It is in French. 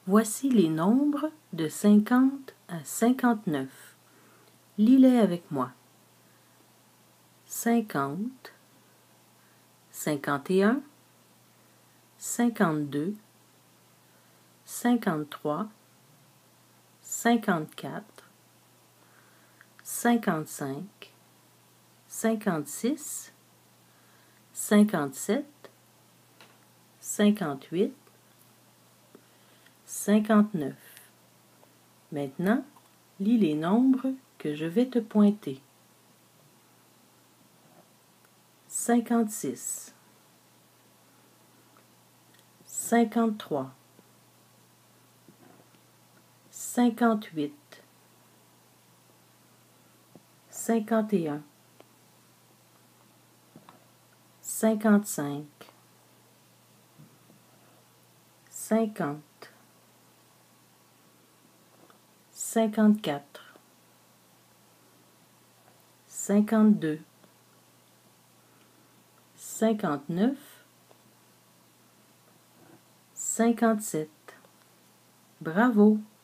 Voici les nombres de 50 à 59. Lis-les avec moi. 50, 51, 52, 53, 54, 55, 56, 57, 58, 59. Maintenant, lis les nombres que je vais te pointer. 56, 53, 58, 51, 55, 50, 54, 52, 59, 57. Bravo!